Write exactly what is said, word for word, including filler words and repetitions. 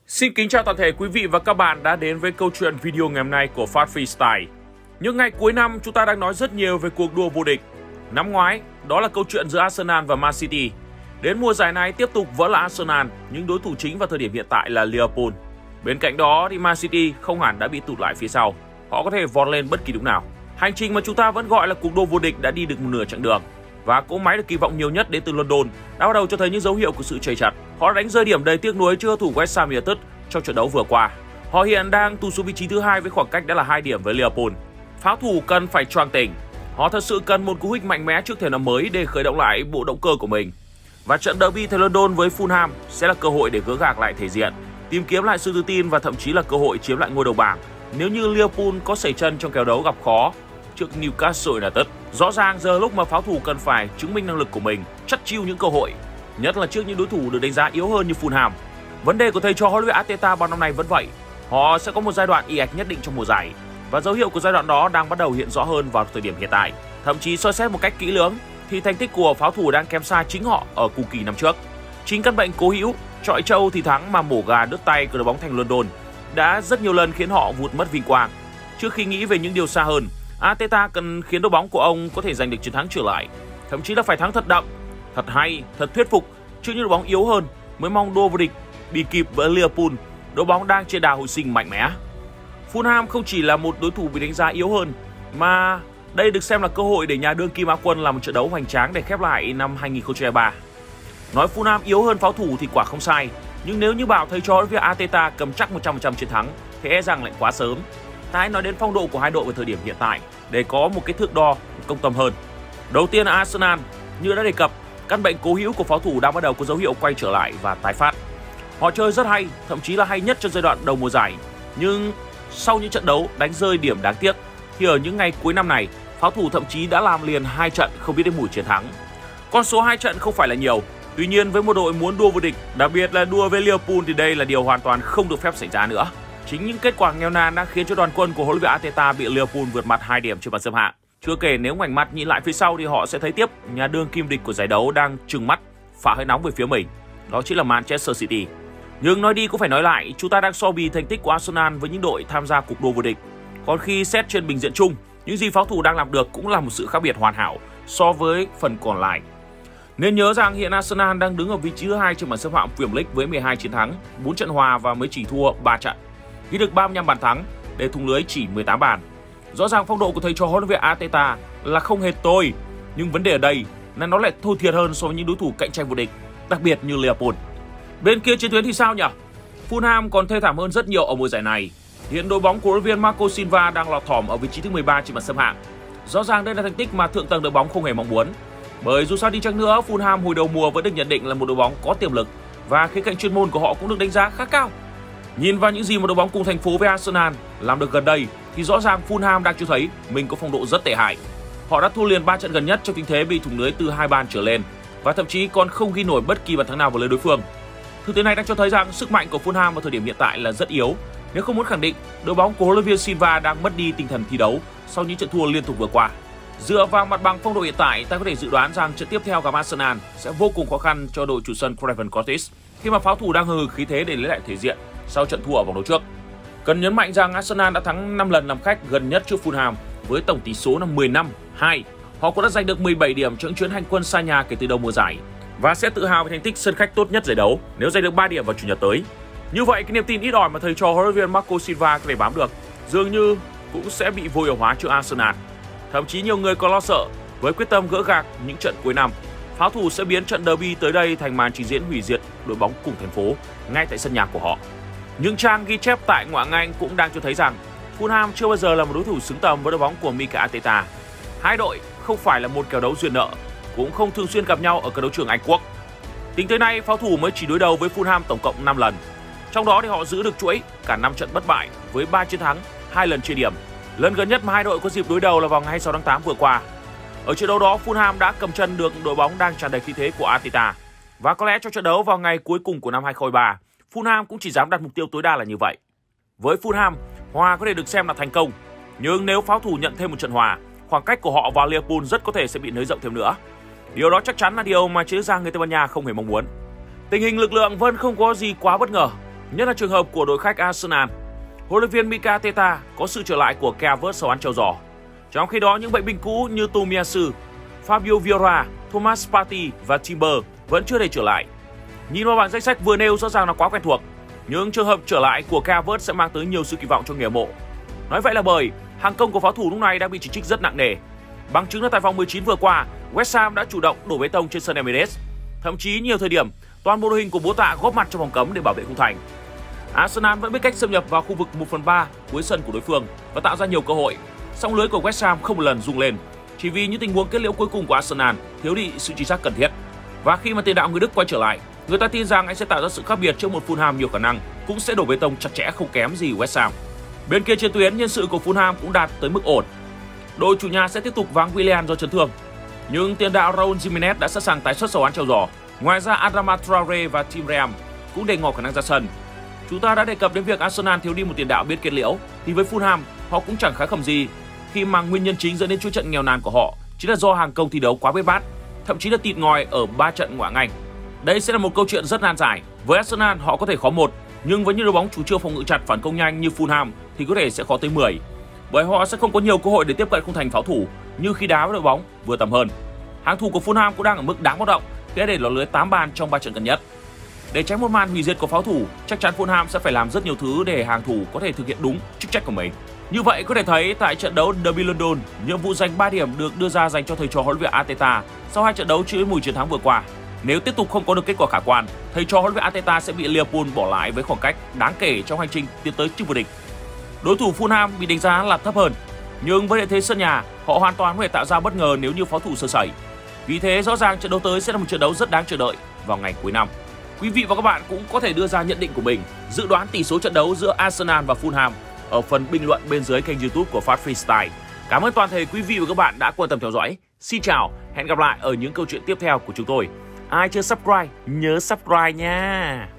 Xin kính chào toàn thể quý vị và các bạn đã đến với câu chuyện video ngày hôm nay của Phát Freestyle. Những ngày cuối năm chúng ta đang nói rất nhiều về cuộc đua vô địch. Năm ngoái, đó là câu chuyện giữa Arsenal và Man City. Đến mùa giải này tiếp tục vẫn là Arsenal, nhưng đối thủ chính vào thời điểm hiện tại là Liverpool. Bên cạnh đó thì Man City không hẳn đã bị tụt lại phía sau. Họ có thể vọt lên bất kỳ lúc nào. Hành trình mà chúng ta vẫn gọi là cuộc đua vô địch đã đi được một nửa chặng đường. Và cỗ máy được kỳ vọng nhiều nhất đến từ London đã bắt đầu cho thấy những dấu hiệu của sự chầy chật. Họ đánh rơi điểm đầy tiếc nuối trước thủ West Ham United trong trận đấu vừa qua. Họ hiện đang tụt xuống vị trí thứ hai với khoảng cách đã là hai điểm với Liverpool. Pháo thủ cần phải choàng tỉnh. Họ thật sự cần một cú hích mạnh mẽ trước thềm năm mới để khởi động lại bộ động cơ của mình. Và trận derby tại London với Fulham sẽ là cơ hội để gỡ gạc lại thể diện, tìm kiếm lại sự tự tin và thậm chí là cơ hội chiếm lại ngôi đầu bảng nếu như Liverpool có sẩy chân trong kèo đấu gặp khó trước Newcastle United. Rõ ràng giờ lúc mà pháo thủ cần phải chứng minh năng lực của mình, chắt chiu những cơ hội, nhất là trước những đối thủ được đánh giá yếu hơn như Fulham. Vấn đề của thầy trò huấn luyện viên Arteta bao năm nay vẫn vậy. Họ sẽ có một giai đoạn ì ạch nhất định trong mùa giải và dấu hiệu của giai đoạn đó đang bắt đầu hiện rõ hơn vào thời điểm hiện tại. Thậm chí soi xét một cách kỹ lưỡng thì thành tích của pháo thủ đang kém xa chính họ ở cùng kỳ năm trước. Chính căn bệnh cố hữu chọi trâu thì thắng mà mổ gà đứt tay của đội bóng thành London đã rất nhiều lần khiến họ vụt mất vinh quang. Trước khi nghĩ về những điều xa hơn, Arteta cần khiến đội bóng của ông có thể giành được chiến thắng trở lại, thậm chí là phải thắng thật đậm, thật hay, thật thuyết phục trước những đội bóng yếu hơn mới mong đua vô địch bị kịp với Liverpool, đội bóng đang trên đà hồi sinh mạnh mẽ. Fulham không chỉ là một đối thủ bị đánh giá yếu hơn, mà đây được xem là cơ hội để nhà đương kim Á quân làm một trận đấu hoành tráng để khép lại năm hai nghìn không trăm hai mươi ba. Nói Fulham yếu hơn pháo thủ thì quả không sai, nhưng nếu như bảo thầy trò với Arteta cầm chắc một trăm phần trăm chiến thắng thì e rằng lại quá sớm. Ta hãy nói đến phong độ của hai đội vào thời điểm hiện tại để có một cái thước đo công tâm hơn. Đầu tiên là Arsenal, như đã đề cập, căn bệnh cố hữu của pháo thủ đang bắt đầu có dấu hiệu quay trở lại và tái phát. Họ chơi rất hay, thậm chí là hay nhất trong giai đoạn đầu mùa giải, nhưng sau những trận đấu đánh rơi điểm đáng tiếc thì ở những ngày cuối năm này, pháo thủ thậm chí đã làm liền hai trận không biết đến mùi chiến thắng. Con số hai trận không phải là nhiều, tuy nhiên với một đội muốn đua vô địch, đặc biệt là đua với Liverpool thì đây là điều hoàn toàn không được phép xảy ra nữa. Chính những kết quả nghèo nàn đã khiến cho đoàn quân của huấn luyện viên Arteta bị Liverpool vượt mặt hai điểm trên bảng xếp hạng. Chưa kể nếu ngoảnh mặt nhìn lại phía sau thì họ sẽ thấy tiếp nhà đương kim địch của giải đấu đang trừng mắt phả hơi nóng về phía mình, đó chính là Manchester City. Nhưng nói đi cũng phải nói lại, chúng ta đang so bì thành tích của Arsenal với những đội tham gia cuộc đua vô địch. Còn khi xét trên bình diện chung, những gì pháo thủ đang làm được cũng là một sự khác biệt hoàn hảo so với phần còn lại. Nên nhớ rằng hiện Arsenal đang đứng ở vị trí thứ hai trên bảng xếp hạng Premier League với mười hai chiến thắng, bốn trận hòa và mới chỉ thua ba trận, ghi được ba mươi lăm bàn thắng để thủng lưới chỉ mười tám bàn. Rõ ràng phong độ của thầy trò huấn luyện viên Arteta là không hề tồi, nhưng vấn đề ở đây là nó lại thua thiệt hơn so với những đối thủ cạnh tranh vô địch, đặc biệt như Liverpool. Bên kia chiến tuyến thì sao nhỉ? Fulham còn thê thảm hơn rất nhiều ở mùa giải này. Hiện đội bóng của huấn luyện viên Marco Silva đang lọt thỏm ở vị trí thứ mười ba trên bảng xếp hạng. Rõ ràng đây là thành tích mà thượng tầng đội bóng không hề mong muốn. Bởi dù sao đi chăng nữa, Fulham hồi đầu mùa vẫn được nhận định là một đội bóng có tiềm lực và khía cạnh chuyên môn của họ cũng được đánh giá khá cao. Nhìn vào những gì mà đội bóng cùng thành phố với Arsenal làm được gần đây thì rõ ràng Fulham đang cho thấy mình có phong độ rất tệ hại. Họ đã thua liền ba trận gần nhất trong tình thế bị thủng lưới từ hai bàn trở lên và thậm chí còn không ghi nổi bất kỳ bàn thắng nào vào lưới đối phương. Thực tế này đang cho thấy rằng sức mạnh của Fulham vào thời điểm hiện tại là rất yếu. Nếu không muốn khẳng định, đội bóng của huấn luyện viên Silva đang mất đi tinh thần thi đấu sau những trận thua liên tục vừa qua. Dựa vào mặt bằng phong độ hiện tại, ta có thể dự đoán rằng trận tiếp theo gặp Arsenal sẽ vô cùng khó khăn cho đội chủ sân Craven Cottage khi mà pháo thủ đang hừng hực khí thế để lấy lại thể diện sau trận thua ở vòng đấu trước. Cần nhấn mạnh rằng Arsenal đã thắng năm lần làm khách gần nhất trước Fulham với tổng tỷ số là mười năm hai. Họ cũng đã giành được mười bảy điểm trong chuyến hành quân xa nhà kể từ đầu mùa giải và sẽ tự hào về thành tích sân khách tốt nhất giải đấu nếu giành được ba điểm vào chủ nhật tới. Như vậy, cái niềm tin ít ỏi mà thầy trò huấn luyện viên Marco Silva có thể bám được dường như cũng sẽ bị vô hiệu hóa trước Arsenal. Thậm chí nhiều người còn lo sợ với quyết tâm gỡ gạc những trận cuối năm, pháo thủ sẽ biến trận derby tới đây thành màn trình diễn hủy diệt đội bóng cùng thành phố ngay tại sân nhà của họ. Những trang ghi chép tại ngoại hạng Anh cũng đang cho thấy rằng Fulham chưa bao giờ là một đối thủ xứng tầm với đội bóng của Mikel Arteta. Hai đội không phải là một kèo đấu duyên nợ, cũng không thường xuyên gặp nhau ở các đấu trường Anh Quốc. Tính tới nay, pháo thủ mới chỉ đối đầu với Fulham tổng cộng năm lần. Trong đó thì họ giữ được chuỗi cả năm trận bất bại với ba chiến thắng, hai lần chia điểm. Lần gần nhất mà hai đội có dịp đối đầu là vào ngày hai mươi sáu tháng tám vừa qua. Ở trận đấu đó, Fulham đã cầm chân được đội bóng đang tràn đầy khí thế của Arteta. Và có lẽ trong trận đấu vào ngày cuối cùng của năm hai nghìn không trăm hai mươi ba, Fulham cũng chỉ dám đặt mục tiêu tối đa là như vậy. Với Fulham, hòa có thể được xem là thành công, nhưng nếu pháo thủ nhận thêm một trận hòa, khoảng cách của họ và Liverpool rất có thể sẽ bị nới rộng thêm nữa. Điều đó chắc chắn là điều mà chiến gia người Tây Ban Nha không hề mong muốn. Tình hình lực lượng vẫn không có gì quá bất ngờ. nhất là trường hợp của đội khách Arsenal. Huấn luyện viên Mikel Arteta có sự trở lại của Kai Havertz sau ăn treo giò. Trong khi đó, những bệnh binh cũ như Tomiyasu, Fabio Vieira, Thomas Partey và Timber vẫn chưa thể trở lại. Nhìn vào bảng danh sách vừa nêu rõ ràng là quá quen thuộc, nhưng trường hợp trở lại của Kai Havertz sẽ mang tới nhiều sự kỳ vọng cho người hâm mộ. Nói vậy là bởi hàng công của pháo thủ lúc này đang bị chỉ trích rất nặng nề. Bằng chứng là tại vòng mười chín vừa qua, West Ham đã chủ động đổ bê tông trên sân Emirates. Thậm chí nhiều thời điểm, toàn bộ đội hình của bố tạ góp mặt trong vòng cấm để bảo vệ khung thành. Arsenal vẫn biết cách xâm nhập vào khu vực một phần ba cuối sân của đối phương và tạo ra nhiều cơ hội. Song lưới của West Ham không một lần rung lên, chỉ vì những tình huống kết liễu cuối cùng của Arsenal thiếu đi sự chính xác cần thiết. Và khi mà tiền đạo người Đức quay trở lại, người ta tin rằng anh sẽ tạo ra sự khác biệt trước một Fulham nhiều khả năng cũng sẽ đổ bê tông chặt chẽ không kém gì West Ham. Bên kia trên tuyến, nhân sự của Fulham cũng đạt tới mức ổn. Đội chủ nhà sẽ tiếp tục vắng Willian do chấn thương, nhưng tiền đạo Raúl Jimenez đã sẵn sàng tái xuất sau án treo giò. Ngoài ra, Adama Traore và Tim Ream cũng đề ngỏ khả năng ra sân. Chúng ta đã đề cập đến việc Arsenal thiếu đi một tiền đạo biết kết liễu, thì với Fulham họ cũng chẳng khá khẩm gì, khi mà nguyên nhân chính dẫn đến chuỗi trận nghèo nàn của họ chính là do hàng công thi đấu quá bết bát, thậm chí là tịt ngòi ở ba trận ngoại hạng Anh. Đây sẽ là một câu chuyện rất nan giải. Với Arsenal họ có thể khó một, nhưng với những đội bóng chủ trương phòng ngự chặt phản công nhanh như Fulham thì có thể sẽ khó tới mười, bởi họ sẽ không có nhiều cơ hội để tiếp cận khung thành pháo thủ như khi đá với đội bóng vừa tầm hơn. Hàng thủ của Fulham cũng đang ở mức đáng báo động khi để lọt lưới tám bàn trong ba trận gần nhất. Để tránh một màn hủy diệt của pháo thủ, chắc chắn Fulham sẽ phải làm rất nhiều thứ để hàng thủ có thể thực hiện đúng chức trách của mình. Như vậy có thể thấy tại trận đấu Derby London, nhiệm vụ giành ba điểm được đưa ra dành cho thầy trò huấn luyện viên Arteta sau hai trận đấu chứa mùi chiến thắng vừa qua. Nếu tiếp tục không có được kết quả khả quan, thầy trò huấn luyện viên Arteta sẽ bị Liverpool bỏ lại với khoảng cách đáng kể trong hành trình tiến tới chức vô địch. Đối thủ Fulham bị đánh giá là thấp hơn, nhưng với lợi thế sân nhà, họ hoàn toàn có thể tạo ra bất ngờ nếu như pháo thủ sơ sẩy. Vì thế rõ ràng trận đấu tới sẽ là một trận đấu rất đáng chờ đợi vào ngày cuối năm. Quý vị và các bạn cũng có thể đưa ra nhận định của mình, dự đoán tỷ số trận đấu giữa Arsenal và Fulham ở phần bình luận bên dưới kênh YouTube của Phát Freestyle. Cảm ơn toàn thể quý vị và các bạn đã quan tâm theo dõi. Xin chào, hẹn gặp lại ở những câu chuyện tiếp theo của chúng tôi. Ai chưa subscribe, nhớ subscribe nha.